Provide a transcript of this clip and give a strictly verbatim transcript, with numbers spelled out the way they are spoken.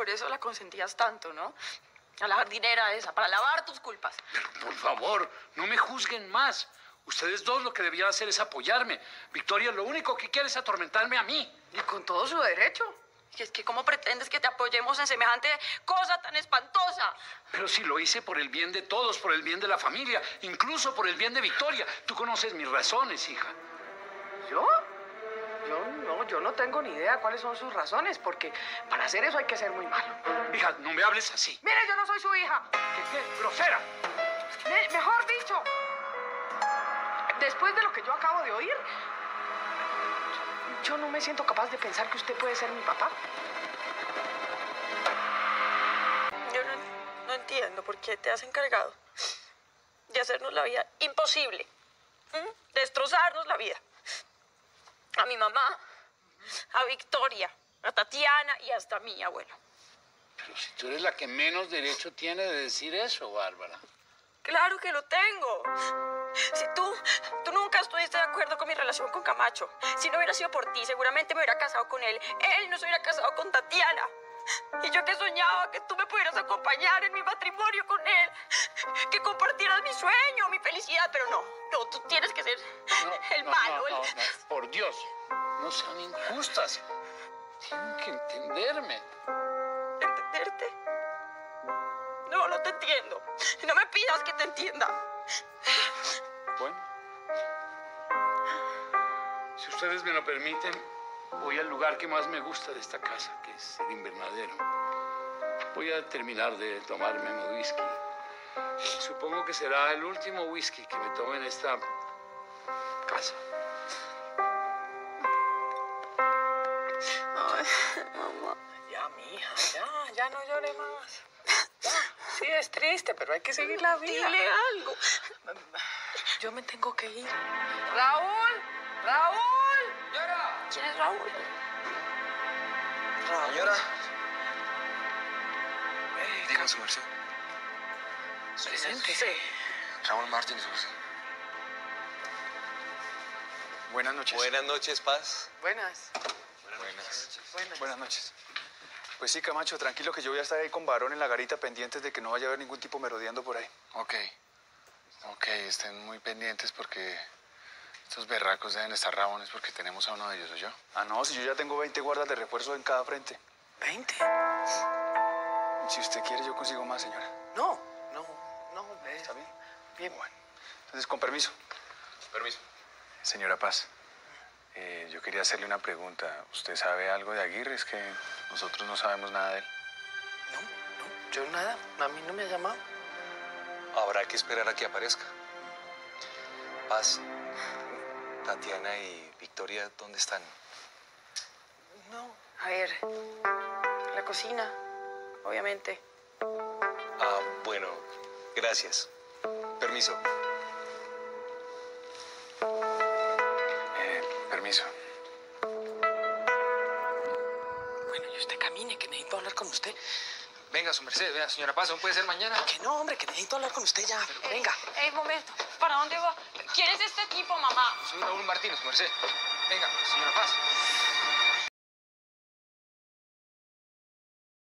por eso la consentías tanto, ¿no? A la jardinera esa, para lavar tus culpas. Pero por favor, no me juzguen más. Ustedes dos lo que debían hacer es apoyarme. Victoria lo único que quiere es atormentarme a mí. Y con todo su derecho. Y es que ¿cómo pretendes que te apoyemos en semejante cosa tan espantosa? Pero si lo hice por el bien de todos, por el bien de la familia, incluso por el bien de Victoria. Tú conoces mis razones, hija. ¿Yo? Yo no, yo no tengo ni idea cuáles son sus razones, porque para hacer eso hay que ser muy malo. Hija, no me hables así. Mire, yo no soy su hija. ¿Qué, qué? ¡Grosera! Me- mejor dicho, después de lo que yo acabo de oír, yo no me siento capaz de pensar que usted puede ser mi papá. Yo no, no entiendo por qué te has encargado de hacernos la vida imposible. ¿Mm? Destrozarnos la vida. A mi mamá, a Victoria, a Tatiana y hasta a mí, abuelo. Pero si tú eres la que menos derecho tiene de decir eso, Bárbara. Claro que lo tengo. Si tú, tú nunca estuviste de acuerdo con mi relación con Camacho. Si no hubiera sido por ti, seguramente me hubiera casado con él. Él no se hubiera casado con Tatiana. Y yo que soñaba que tú me pudieras acompañar en mi matrimonio con él. Que compartieras mi sueño, mi felicidad. Pero no, no, tú tienes que ser No, el no, malo. no, no, el... no. Por Dios, no sean injustas. Tienen que entenderme. ¿Entenderte? No, no te entiendo. No me pidas que te entienda. Bueno, si ustedes me lo permiten, voy al lugar que más me gusta de esta casa, que es el invernadero. Voy a terminar de tomarme mi whisky. Supongo que será el último whisky que me tome en esta casa. Ay, mamá. Ya, mija, ya, ya no llore más. Ya, sí, es triste, pero hay que seguir la vida. Dile algo. Yo me tengo que ir. ¡Raúl! ¡Raúl! ¿Quién es Raúl? Raúl. Señora, Eh, diga su merced. Presente. Sí. Raúl Martín, su merced. Buenas noches. Buenas noches, Paz. Buenas. Buenas. Buenas. Buenas noches. Pues sí, Camacho, tranquilo que yo voy a estar ahí con Varón en la garita pendientes de que no vaya a haber ningún tipo merodeando por ahí. Ok, ok, estén muy pendientes porque estos berracos deben estar rabones porque tenemos a uno de ellos, ¿o yo? Ah, no, si yo ya tengo veinte guardas de refuerzo en cada frente. ¿Veinte? Si usted quiere, yo consigo más, señora. No, no, no, ve. ¿Está bien? Bien. Bueno, entonces, con permiso. Permiso. Señora Paz, eh, yo quería hacerle una pregunta. ¿Usted sabe algo de Aguirre? Es que nosotros no sabemos nada de él. No, no, yo nada. A mí no me ha llamado. Habrá que esperar a que aparezca. Paz, Tatiana y Victoria, ¿dónde están? No, a ver, la cocina, obviamente. Ah, bueno, gracias. Permiso. Eh, permiso. Bueno, y usted camine, que necesito hablar con usted. Venga, su merced, vea, señora Paz, ¿aún puede ser mañana? Que no, hombre, que necesito hablar con usted ya. Venga. Ey, momento, ¿para dónde va? ¿Quién es este tipo, mamá? Soy Raúl Martínez, su merced. Venga, señora Paz.